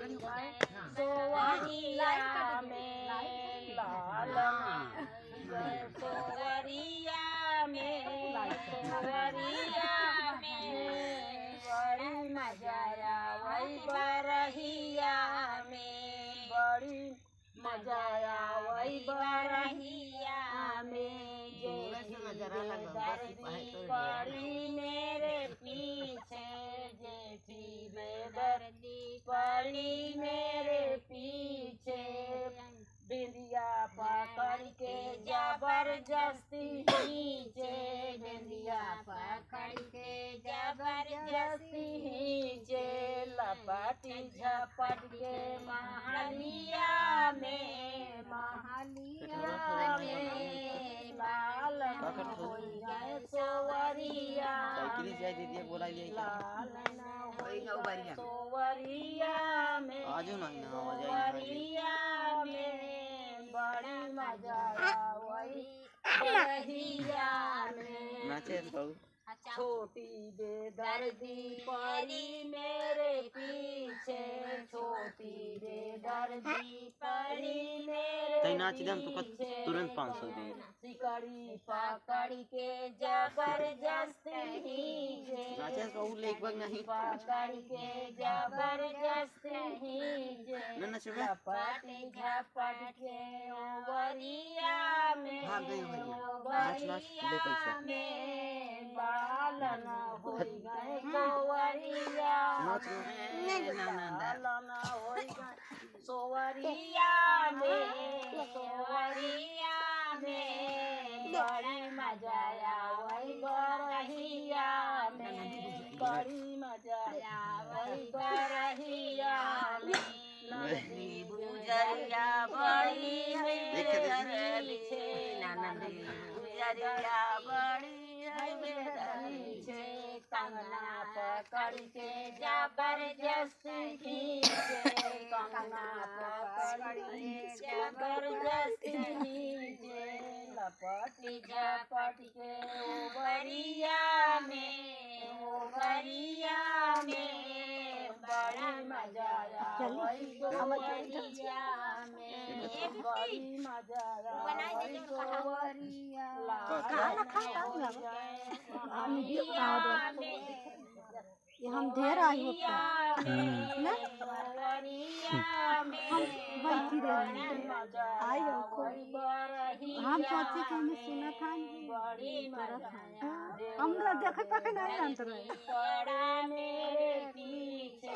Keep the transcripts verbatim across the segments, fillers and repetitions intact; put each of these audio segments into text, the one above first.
सोवरिया में लालना सोवरिया में सोवरिया में बड़ी मजा आवई बरहिया में बड़ी मजा आवई बरहिया में दर्दी पड़ी मेरे पीछे जेठी बेदर्दी पड़ी मेरे पीछे बिंदिया पकड़ के जबरदस्ती नीचे बिंदिया पकड़ के जबरदस्ती नीचे लपटी झपट के महलिया में महलिया में लाल हो गए सोवरिया लाल सोवरिया में सोवरिया में बड़ी मजा आवई बरहिया में छोटी बेदर्दी पड़ी मेरे पीछे छोटी बेदर्दी पड़ी मेरे पीछे तुरंत पाँच सौ दे सिकड़ी पकड़ के जबरदस्ती नीचे नहीं पकड़ के जबरदस्ती नीचे झपट झपट के ओवरिया में ओवरिया में लालन हो गए सोवरिया लालन हो गए सोवरिया में सोवरिया में बड़ी मजा आवई बरहिया में बड़ी मजा आवई बरहिया में नदी गुजरिया बड़ी है पीछे नदी गुजरिया बड़ी पीछे कंगना पकड़ के जबरदस्ती खींचे कंगना पकड़ के जबरदस्ती खींचे लपटी झपट के ओवरिया में ओवरिया में बड़ी मजा आवई ओवरिया में बड़ी मजा आवई ओवरिया ये हम ढेर आई होता ना हम बैठी रहे आई हो हम सोचे कि हमें सुना था हम लोग देखे पाके नहीं जानते रहे मेरे पीछे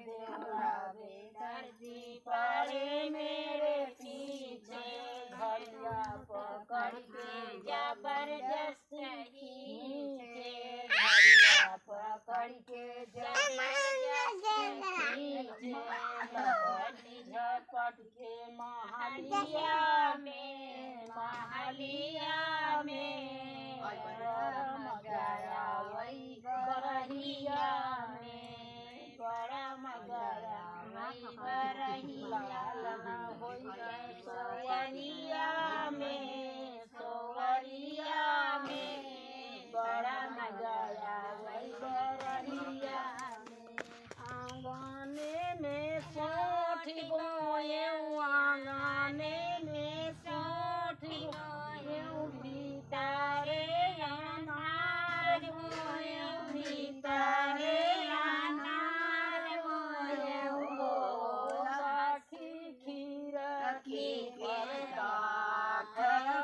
पड़े मेरे पीछे घड़िया पकड़ के जबरदस्ती नीचे घड़िया पकड़ के जबरदस्ती नीचे लपटी झपट के महलिया में महलिया में बड़ा मजा आवई बरहिया में बड़ा मजा आवई बरहिया लना होई गए सोवरिया में सोवरिया में बड़ा मजा आवई बरहिया में आंगने में सोठ बोए आंगने में सोठ बोए भीतरे अनार बोए भीतरे अनार बोए हो सखी खीर की काठ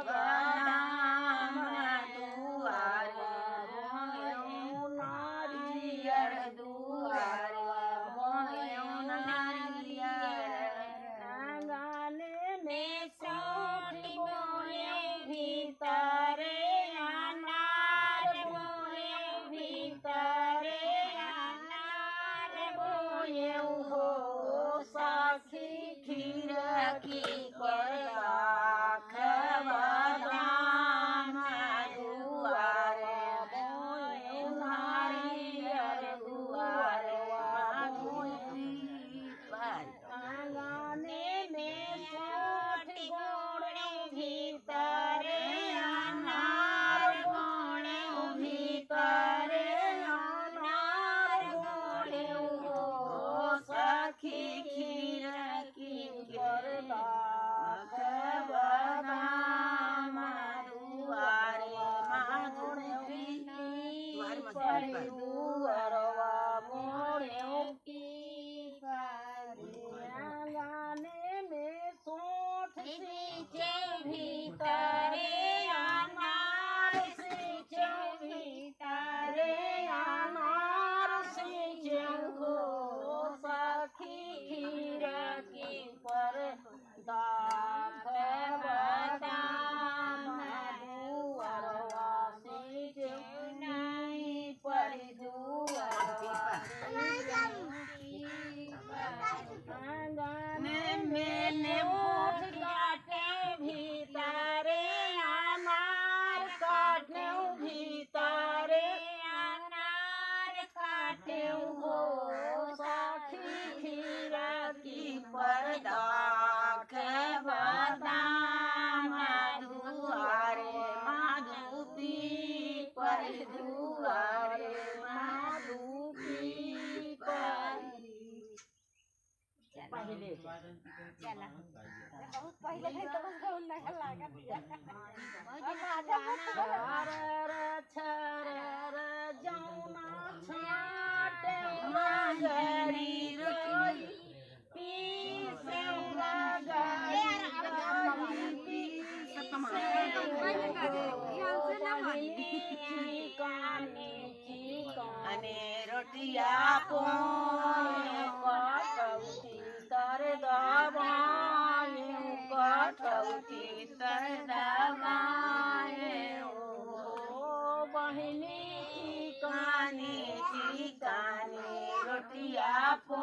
बदाम दुआर बोए नारियल दुआर बोए नारियल आंगन में दाखे बदाम दुआरे माधु पीपर दुआरे माधु पीपर पहले चला बहुत पहले है तो बस गौन नहीं लागत छर छर जौना छाटे मगरी रोई पीसे लगरी काने काने रोटिया पो कटौती तर दबाए कटौती तर दबाए ओ बहिनी काने काने रोटिया पो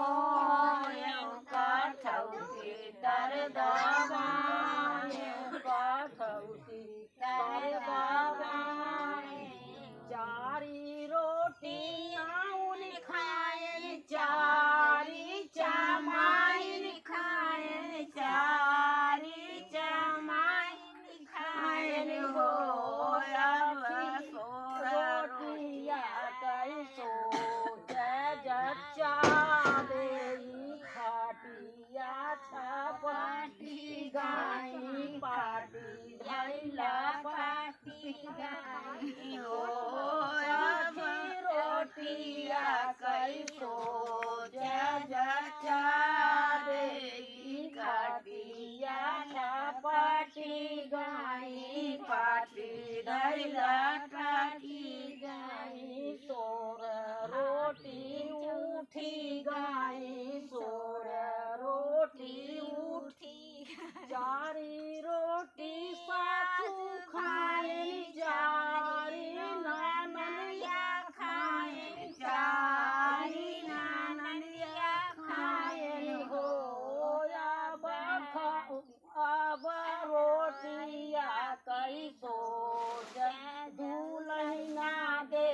कटौती तर दबाए कटौती तर दबाए चारी रोटियाँ खाए चारी चमाइन खाए चारी चमाइन खाए हो अब रोटिया कैसो जच्चा दे खाटिया छपाटी गाई पाटी धैला पाटी गाई हो अब रोटिया कैसो जच्चा दे खाटिया छपाटी गाई पाटी धैला पाटी गाई सोर रोटी उठी गाई सोर रोटी उठी चारी रोटी सासू खाए चारी नानिया खाए चारी नानिया खाए हो अब अब रोटिया कैसो दुलहिना दे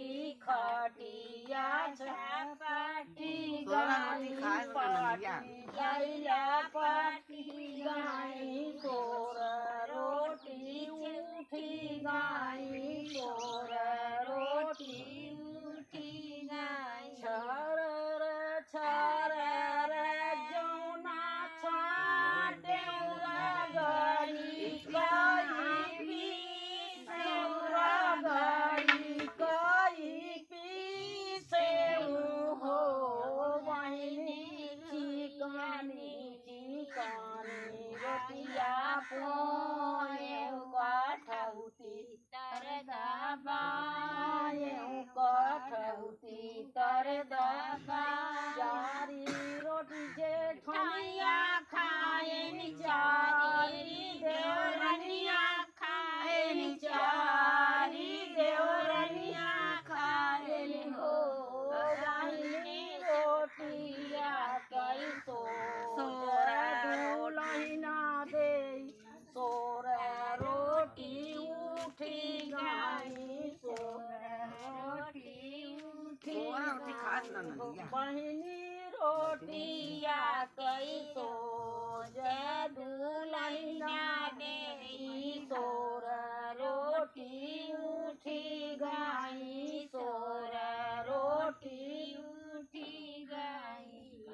खटिया छपाटी गाई पाटी गैला पाटी गाई सोर रोटी उठी गाई सोर रोटी उठी गाई छर छर जौना छाटे गड़ी गई पीसे गड़ी गई पीसे हो बहिनी चिकनी चिकनी रोटिया पोए कठौती तर दबाए कठौती तर दबा चारी रोटी जेठनिया खाए चारी देवरनिया खाए चारी देवरनिया खाए हो बहिनी रोटिया कैसो सोर दुलहिना दे सोर रोटी उठी गाई सोर रोटी उठी बहिनी रोटिया कैसो दुलहिना दे सोर रोटी उठी गाई सोर रोटी उठी गाई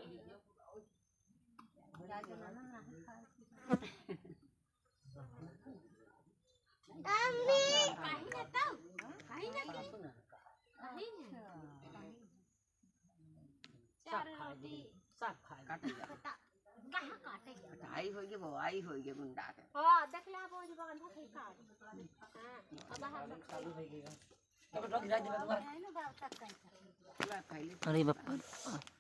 आई होगी वो आई होगी गुंडा के हां देखला बोझ बगन था ठीक काट हां अब बाहर चालू हो गया तब तो गिरा दे बाबा अरे बाप